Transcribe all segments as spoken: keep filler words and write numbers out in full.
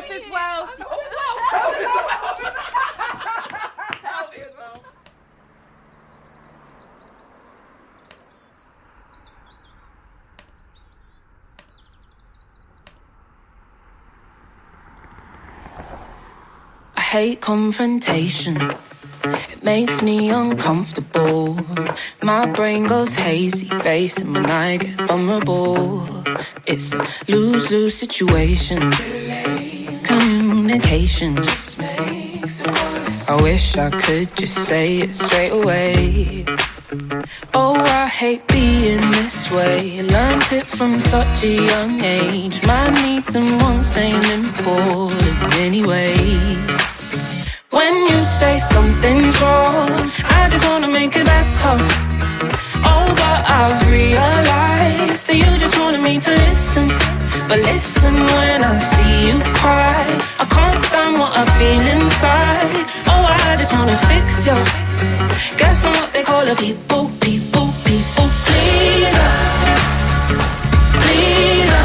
as well. Help me as well. Help me as well. I hate confrontation. It makes me uncomfortable. My brain goes hazy, racing when I get vulnerable. It's a lose-lose situation. Communication just makes it worse. I wish I could just say it straight away. Oh, I hate being this way. Learned it from such a young age. My needs and wants ain't important anyway. When you say something's wrong, I just wanna make it better. Oh, but I've realized that you just wanted me to listen. But listen when I see you cry. I can't stand what I feel inside. Oh, I just wanna fix you. Guess I'm what they call a people, people, people pleaser. Pleaser.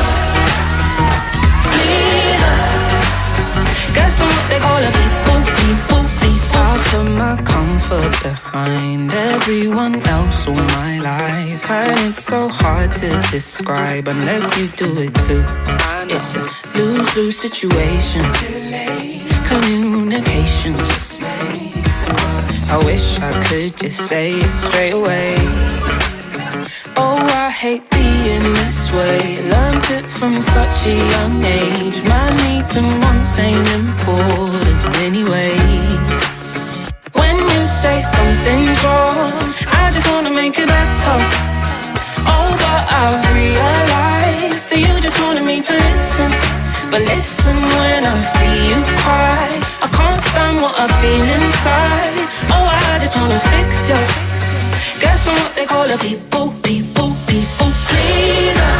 Pleaser. Guess I'm what they call a people, people, people. I put my comfort behind everyone else all my life, and it's so hard to describe unless you do it too. It's a lose-lose situation. Communication just makes it worse. I wish I could just say it straight away. Oh, I hate being this way. Learned it from such a young age. My needs and wants ain't important anyway. When you say something's wrong, I just wanna make it better. Oh, but I've realized that you just wanted me to listen. But listen when I see you cry. I can't stand what I feel inside. Oh, I just wanna fix you. Guess I'm what they call a people, people, people pleaser.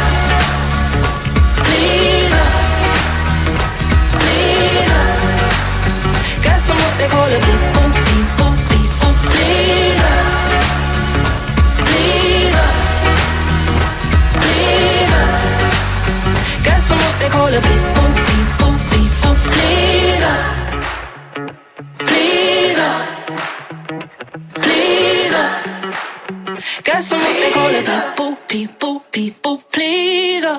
Pleaser. Pleaser. Guess I'm what they call a people, people, people pleaser. Pleaser. Pleaser. Guess I'm what they call a people, people, people pleaser. Pleaser. Pleaser. Guess I'm what they call a people, people, people pleaser.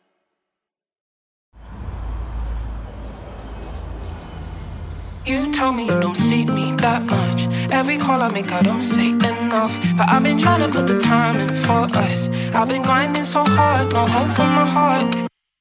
You tell me you don't see me that much. Every call I make I don't say enough. But I've been trying to put the time in for us. I've been grinding so hard, no hope from my heart.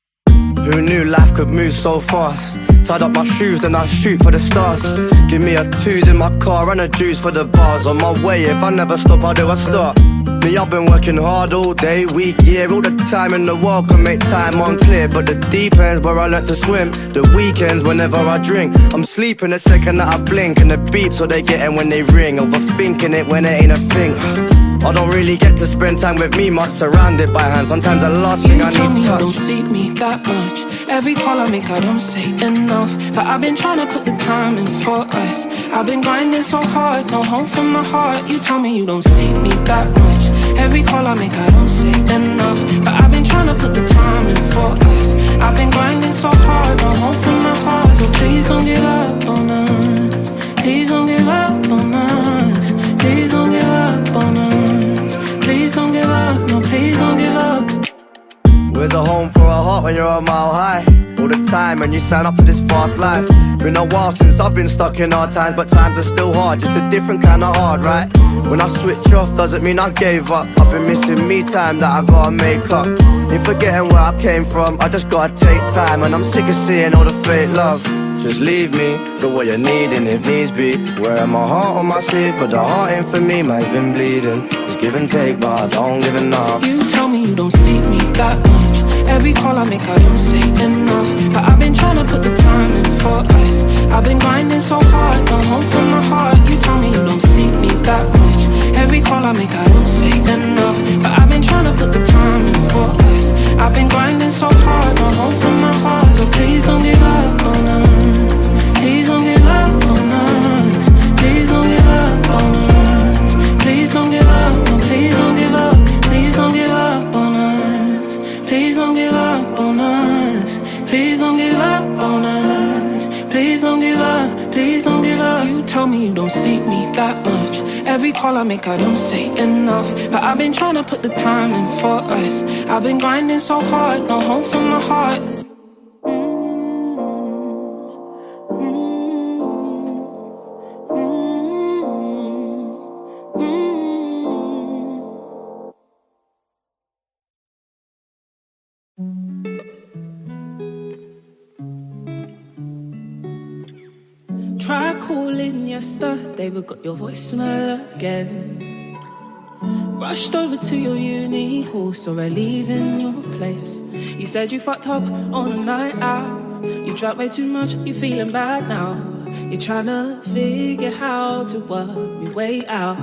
Who knew life could move so fast? Tied up my shoes, then I shoot for the stars. Give me a twos in my car and a juice for the bars. On my way, if I never stop, I'll do a start. Me, I've been working hard all day, week, year. All the time in the world can make time unclear. But the deep ends where I learnt to swim. The weekends whenever I drink. I'm sleeping the second that I blink. And the beeps what they getting when they ring. Overthinking it when it ain't a thing. I don't really get to spend time with me much, surrounded by hands. Sometimes the last thing I need to touch. You tell me you don't see me that much. Every call I make I don't say enough. But I've been trying to put the time in for us. I've been grinding so hard, no home from my heart. You tell me you don't see me that much. Every call I make I don't say enough. But I've been trying to put the time in for us. I've been grinding so hard, no home from my heart. So please don't give up on us. Please don't give up on us. Please don't give up on us. Please don't give up, no please don't give up. Where's a home for a heart when you're a mile high? All the time when you sign up to this fast life. Been a while since I've been stuck in hard times, but times are still hard, just a different kind of hard, right? When I switch off doesn't mean I gave up. I've been missing me time that I gotta make up. Ain't forgetting where I came from, I just gotta take time. And I'm sick of seeing all the fake love. Just leave me for what you're needing if needs be. Wearing my heart on my sleeve, but the heart ain't for me, mine's been bleeding. It's give and take, but I don't give enough. You tell me you don't see me that much. Every call I make I don't say enough. But I've been trying to put the time in for us. I've been grinding so hard, no home from my heart. You tell me you don't see me that much. Every call I make I don't say enough. But I've been trying to put the time in for us. I've been grinding so hard, no home from my heart. So please don't give up on us. Please don't give up on us. Please don't give up on us. Please don't give up, no please don't give up. Please don't give up on us. Please don't give up on us. Please don't give up on us. don't see me that much. Every call I make, I don't say enough. But I've been trying to put the time in for us. I've been grinding so hard, no home for my heart. Try calling yesterday, but got your voicemail again. Rushed over to your uni hall, so I leave in your place. You said you fucked up on a night out. You drank way too much, you feeling bad now. You're trying to figure how to work your way out.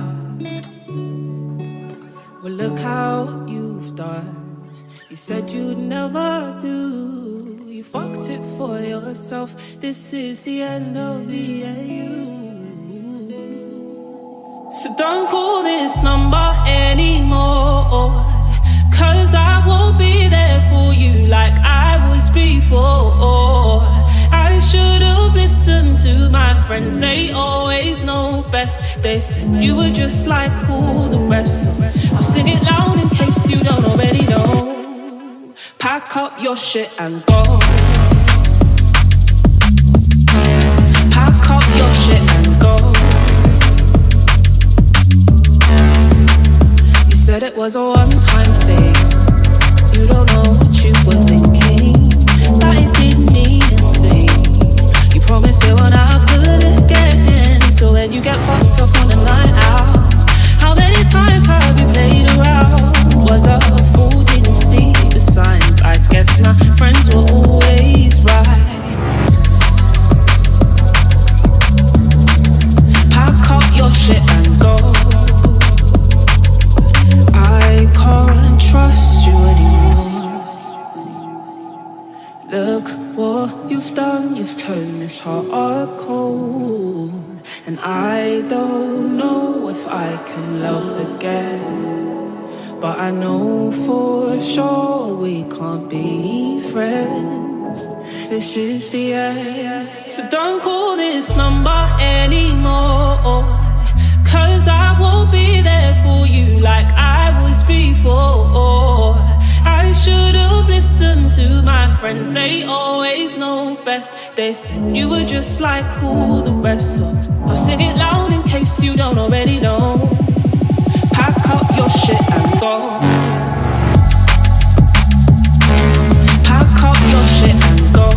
Well, look how you've done. You said you'd never do. You fucked it for yourself. This is the end of the A U. So don't call this number anymore, 'cause I won't be there for you like I was before. I should have listened to my friends, they always know best. They said you were just like all the rest, so I'll sing it loud in case you don't already know. Pack up your shit and go. Pack up your shit and go. You said it was a one-time thing. You don't know what you were thinking, that it didn't mean anything. You promised it would happen again. So when you get fucked up on a night out, how many times have you played around? Was I a fool, didn't see the signs? I guess my friends were always right. Pack up your shit and go. I can't trust you anymore. Look what you've done, you've turned this heart cold. And I don't know if I can love again, but I know for sure we can't be friends. This is the end. So don't call this number anymore, 'cause I won't be there for you like I was before. I should have listened to my friends, they always know best. They said you were just like all the rest, so I'll sing it loud in case you don't already know. Pack up your shit and go. Pack up your shit and go.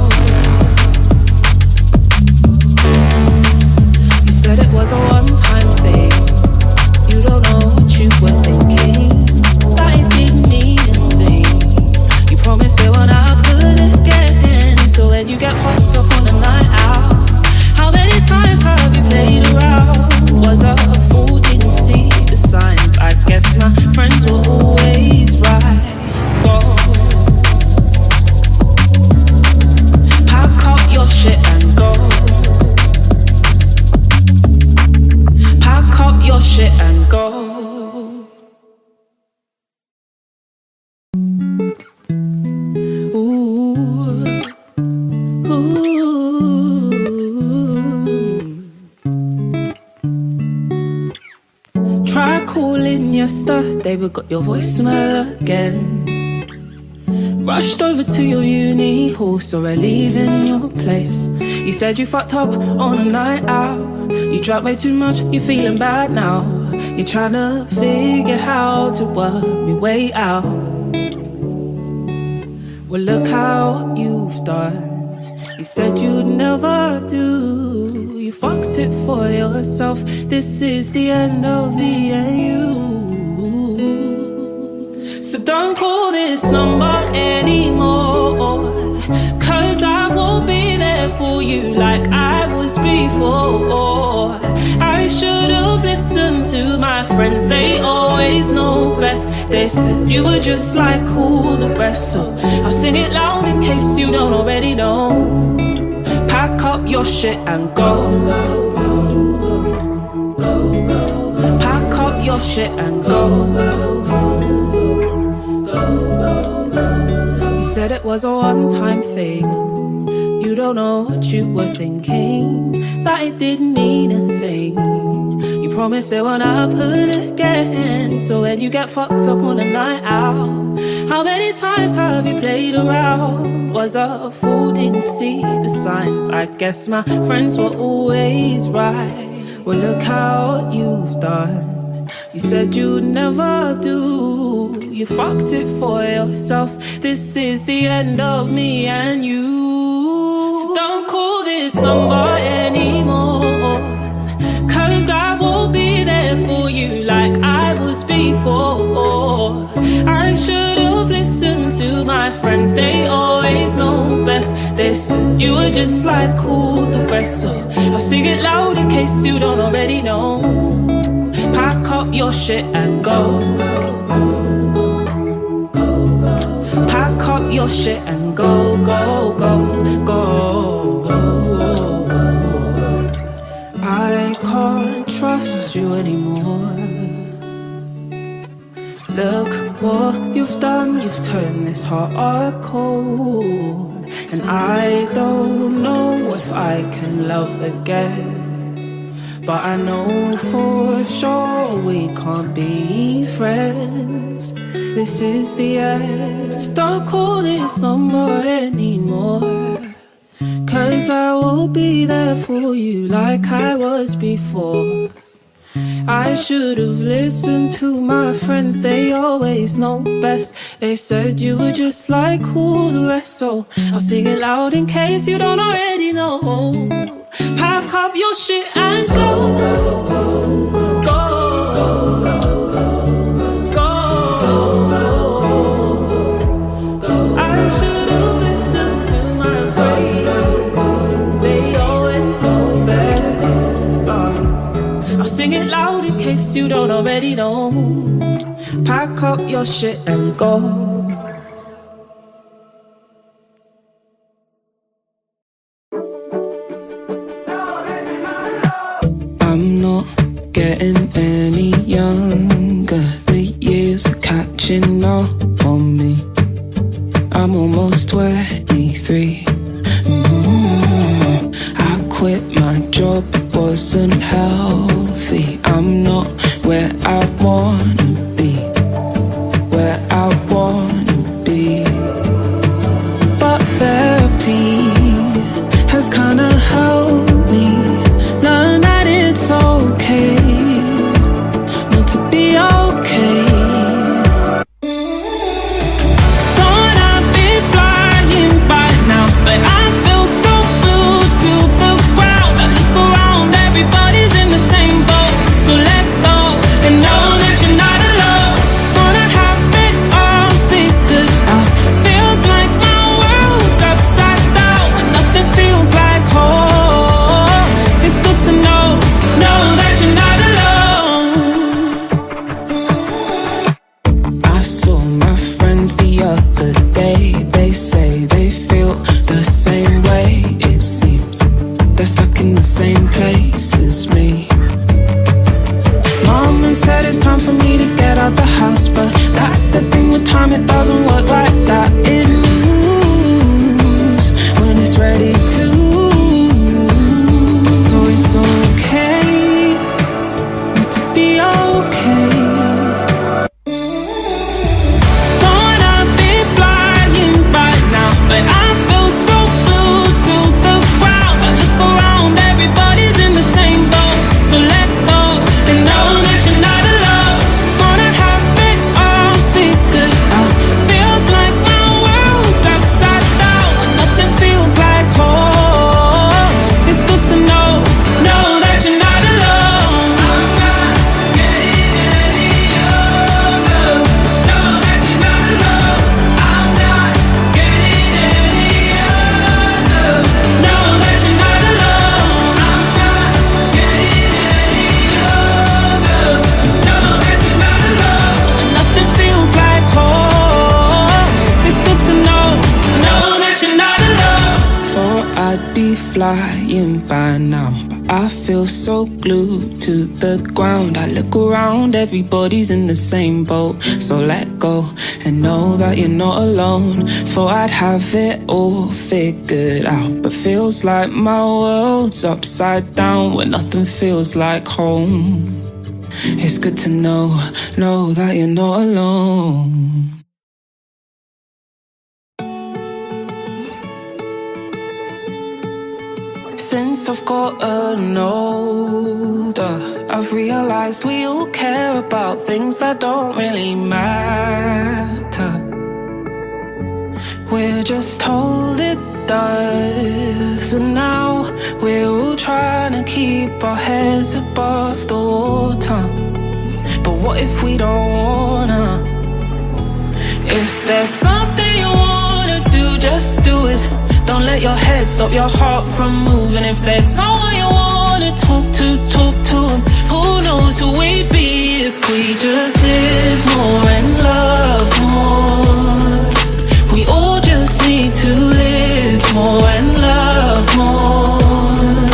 You said it was a one-time thing. You don't know what you were thinking, that it didn't mean anything. You promised it would happen again. So when you get fucked up on a night out, how many times have you played around? Was I a fool, didn't see the signs? I guess my friends were always right. Whoa. Pack up your shit and go. Pack up your shit and go. Yesterday, but got your voicemail again. Rushed over to your uni hall, so I leave in your place. You said you fucked up on a night out. You drank way too much, you're feeling bad now. You're trying to figure how to work your way out. Well, look how you've done. You said you'd never do. You fucked it for yourself. This is the end of the A U. So don't call this number anymore, 'cause I won't be there for you like I was before. I should have listened to my friends, they always know best. They said you were just like all the rest, so I'll sing it loud in case you don't already know. Pack up your shit and go, go, go, go, go, go, go. Pack up your shit and go, go, go, go, go, go. You said it was a one-time thing. You don't know what you were thinking, that it didn't mean a thing. You promised it won't happen again. So when you get fucked up on a night out, how many times have you played around? Was a fool, didn't see the signs. I guess my friends were always right. Well, look how you've done. You said you'd never do. You fucked it for yourself. This is the end of me and you. So don't call this number anymore, 'cause I will be there for you like I was before. I should have listened to my friends, they always know best. They said you were just like all the rest, so I'll sing it loud in case you don't already know. Pack up your shit and go. Pack up your shit and go, go, go, go. I can't trust you anymore. Look what you've done, you've turned this heart cold. And I don't know if I can love again, but I know for sure we can't be friends. This is the end, so don't call this number anymore, 'cause I will be there for you like I was before. I should have listened to my friends, they always know best. They said you were just like all the rest, so I'll sing it loud in case you don't already know. Pack up your shit and go, go, go, go, go, go, go, go, go. I should have listened to my friends, they always know best. I'll sing it loud in case you don't already know. Pack up your shit and go. I'm not getting any younger. The years are catching up on me. I'm almost twenty-three. Mm-hmm. I quit my job, it wasn't healthy. I'm not where I wanna be, where I wanna be. But therapy has kinda helped me learn that it's okay not to be okay. Thought I'd be flying by now, but I feel so glued to the ground. I look around, everybody's in the same boat. So let go and know that you're not alone. Wanna have it all figured out. Feels like my world's upside down and nothing feels like home. It's good to know, know that you're not alone. I saw my friends the other day. They say they feel the same way. It seems they're stuck in the same place as me. Mama said it's time for me to get out the house, but that's the thing with time, it doesn't work like that. It moves when it's ready to. So it's okay not to be okay. Thought I'd be flying by now, but I feel so glued to the ground. I look around, everybody's in the same boat. So let go and know that you're not alone. Wanna have it all figured out. Feels like my world's upside down and nothing feels like home. It's good to know, know that you're not alone. I'm not getting flying by now, but I feel so glued to the ground. I look around, everybody's in the same boat. So let go and know that you're not alone. Thought I'd have it all figured out, but feels like my world's upside down when nothing feels like home. It's good to know, know that you're not alone. Since I've gotten older, I've realized we all care about things that don't really matter. We're just told it does, and now we're all trying to keep our heads above the water. But what if we don't wanna? If there's something you wanna do, just do it. Don't let your head stop your heart from moving. If there's someone you wanna talk to, talk to them. Who knows who we'd be if we just live more and love more. We all just need to live more and love more.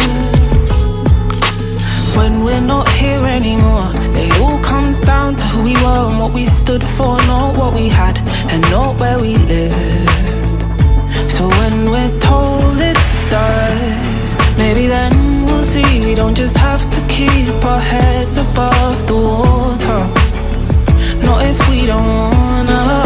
When we're not here anymore, it all comes down to who we were and what we stood for, not what we had and not where we lived. So when we're told it does, maybe then we'll see we don't just have to keep our heads above the water. Not if we don't wanna.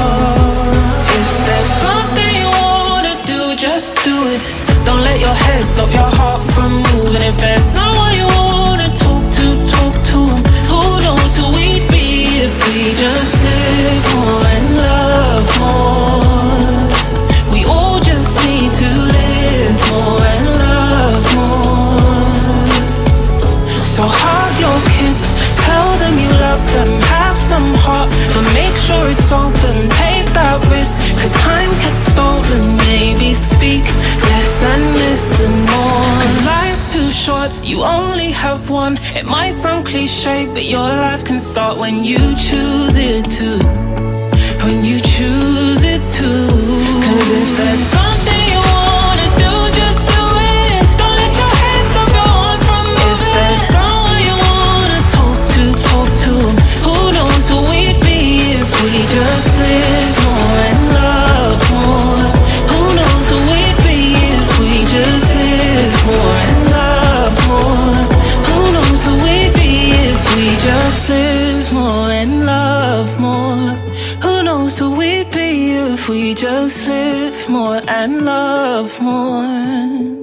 If there's something you wanna do, just do it. Don't let your head stop your heart from moving. If there's someone you wanna talk to, talk to them. Who knows who we'd be if we just live more and love more. We all just need to live more and love more. So hug your kids, tell them you love them, have some heart, but make sure it's open, take that risk, cause time gets stolen. Maybe speak less and listen more, cause life's too short, you only have one. It might sound cliche, but your life can start when you choose it to. When you choose it to. Cause if there's something you wanna do, just do it. Don't let your head stop your heart from moving. If there's someone you wanna talk to, talk to them. Who knows who we'd be if we just live more and love more. Who knows who we'd be if we just live more and love more. Who knows who we'd be if we just live more and love more. Who knows who we'd be if we just live more and love more.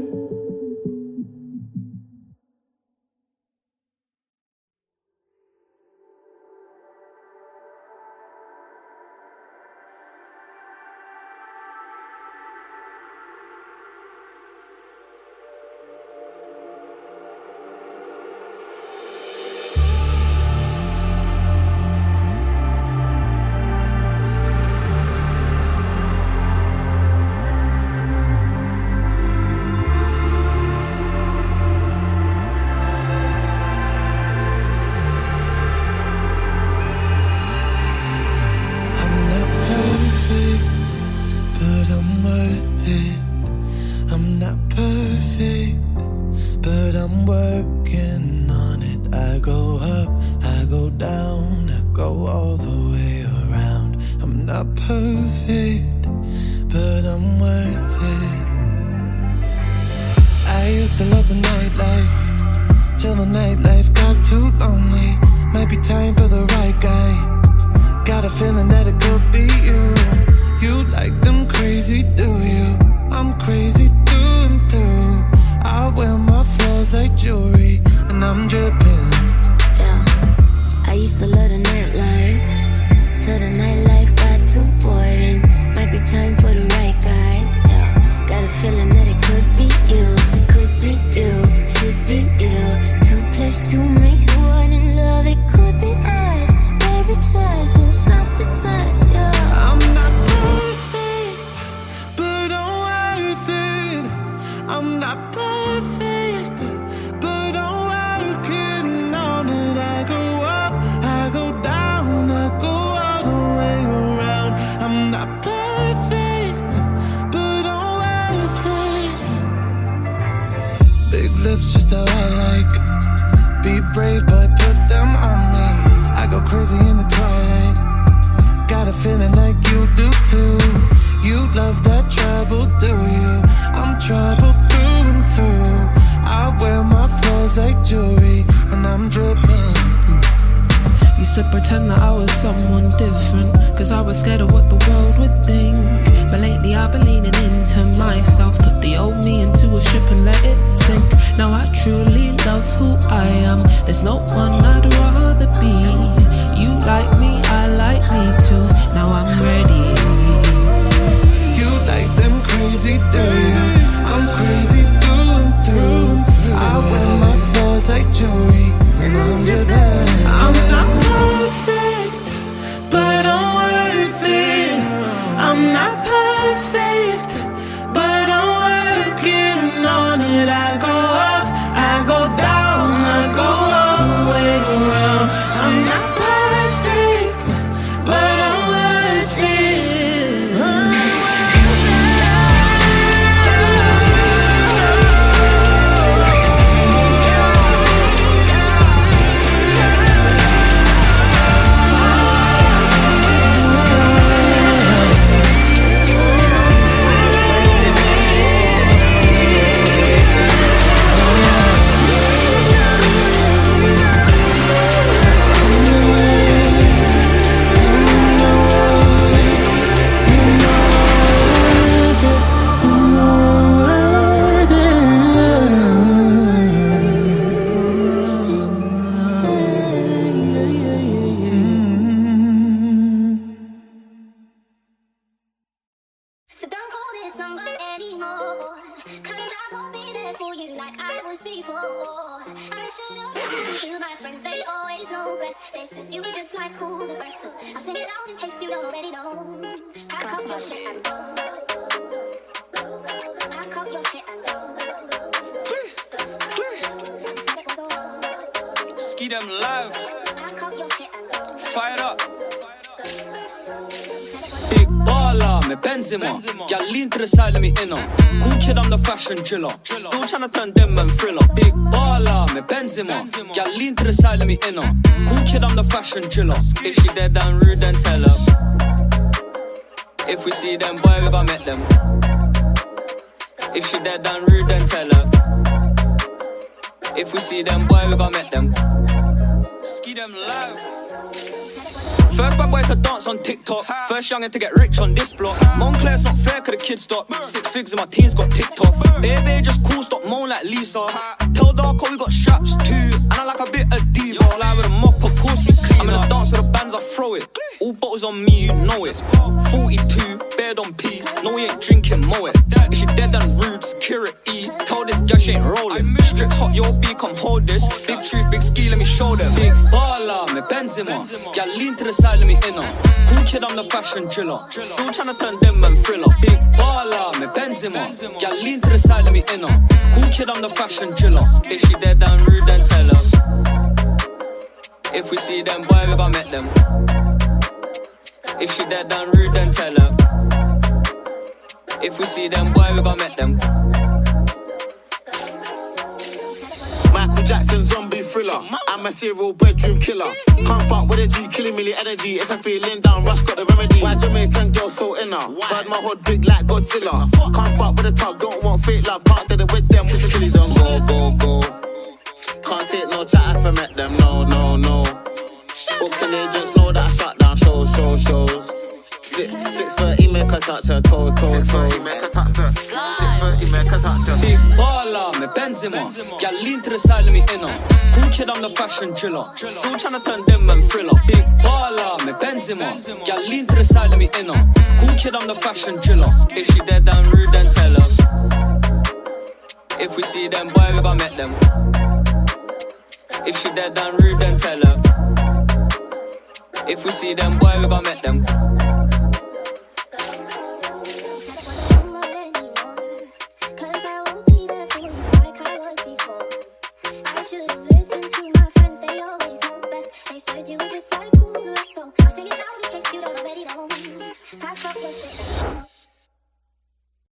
I'm not perfect, but I'm working Used to pretend that I was someone different, cause I was scared of what the world would think. But lately I've been leaning into myself, put the old me into a ship and let it sink. Now I truly love who I am, there's no one I'd rather be. You like me, I like me too, now I'm ready. You like them crazy days, I'm crazy through and through. I wear my flaws like jewelry, and I'm your bad. I'm not perfect, but I'm worth it. I'm not perfect, but I'm working on it. I go up, I go down, I go all the way around. I'm not perfect, but I'm worth it. So don't call this number anymore, cause I won't be there for you like I was before. I should've listened to my friends, they always know best. They said you were just like cool the rest, so I'll sing it loud in case you don't already know. Pack up your shit and go. Pack up your shit and go. Ski them live. Pack up your shit and go. Fire it up. Big baller med Benzema. Gal lean to the side, let me in on. Cool kid, I'm the fashion driller. Still tryna turn them and thriller. Big baller med Benzema. Gal lean to the side, let me in on. Cool kid, I'm the fashion driller. If she dead and rude, then tell her. If we see them, boy, we gon' met them. If she dead and rude, then tell her. If we see them, boy, we gon' met them. Ski them live. First bad boy to dance on TikTok. First youngin' to get rich on this block. Moncler's not fair cause the kids stop. Six figs in my teens got ticked off. Baby just cool, stop moan like Lisa. Tell Darko we got straps too, and I like a bit of deep. Slide with a mop, of course we clean. I'm in the dance with the bands, I throw it. All bottles on me, you know it. forty-two, bed on P. No, we ain't drinking, mow it. If she dead and rude, security. Tell this girl she ain't rolling. Strips hot, your B, come hold this. Big truth, big ski, let me show them. Big baller, me Benzema. Gal lean to the side, let me in on. Cool kid, I'm the fashion driller. Still tryna turn them and thriller. Big baller, me Benzema. Gal lean to the side, let me in on. Cool kid, I'm the fashion driller. If she dead and rude, then tell her. If we see them, boy, we gon' met them. If she dead and rude, then tell her. If we see them, boy, we gon' met them. Michael Jackson, zombie thriller. I'm a serial bedroom killer. Can't fuck with a G, killing me energy. If I'm feeling down, Rush got the remedy. Why Jamaican girl so inner? Bird my hood big like Godzilla. Can't fuck with a tug, don't want fake love. Can't do it with them. Killies on go, go, go. Can't take no chat if I met them. No, no, no. Booking agents know that I shut down shows, shows, shows. Six, six thirty make a touch her toe, toe, toe. Six thirty make a touch her. Big baller, me Benzema. Gal lean to the side, let me in on. Cool kid, I'm the fashion driller. Still tryna turn them and thriller. Big baller, me Benzema. Gal lean to the side, let me in on. Cool kid, I'm the fashion driller. If she dead and rude, then tell her. If we see them, boy, we gon' met them. If she dead and rude, then tell her. If we see them, boy, we gon' met them.